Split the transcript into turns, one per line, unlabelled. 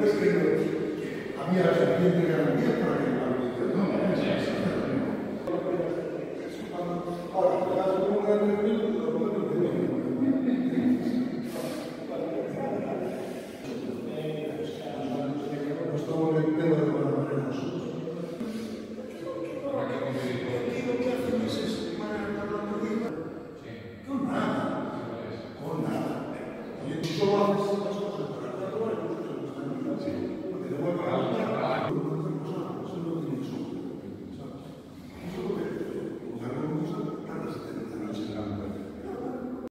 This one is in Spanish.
después que había la serpiente de la 10 para que